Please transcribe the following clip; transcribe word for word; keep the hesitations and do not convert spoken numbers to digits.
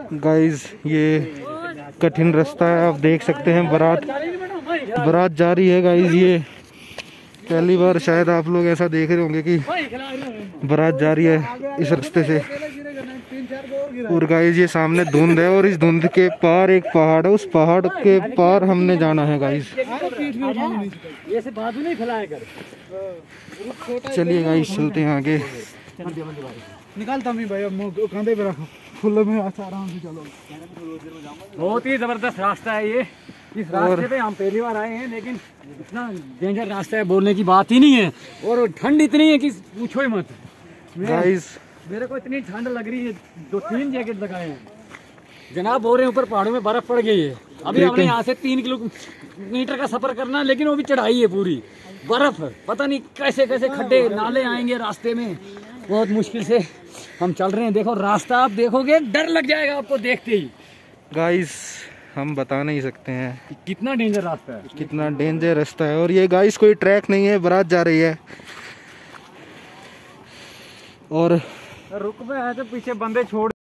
Guys ये कठिन रास्ता है, आप देख सकते हैं। बारात बारात जा रही है गाइस। ये पहली बार शायद आप लोग ऐसा देख रहे होंगे कि बारात जा रही है इस रास्ते से। और गाइस ये सामने धुंध है और इस धुंध के पार एक पहाड़ है, उस पहाड़ के पार हमने जाना है गाइस। चलिए गाइस चलते हैं आगे। निकालता मैं भाई, कंधे पे रखो, फुल में आराम से चलो। बहुत ही जबरदस्त रास्ता है ये। इस रास्ते पे हम पहली बार आए हैं, लेकिन इतना डेंजर रास्ता है बोलने की बात ही नहीं है। और ठंड इतनी है कि पूछो ही मत गाइस। मेरे को इतनी ठंड लग रही है, दो तीन जैकेट लगाए हैं जनाब। बोल रहे ऊपर पहाड़ों में बर्फ पड़ गई है। अभी हमने यहाँ से तीन किलोमीटर का सफर करना है, लेकिन वो भी चढ़ाई है पूरी बर्फ। पता नहीं कैसे कैसे खड्डे नाले आएंगे रास्ते में, बहुत मुश्किल से हम चल रहे हैं। देखो रास्ता आप देखोगे डर लग जाएगा आपको देखते ही। गाइस हम बता नहीं सकते हैं कि कितना डेंजर रास्ता है, कितना डेंजर रास्ता है। और ये गाइस कोई ट्रैक नहीं है, बारात जा रही है। और रुक पे है तो पीछे बंदे छोड़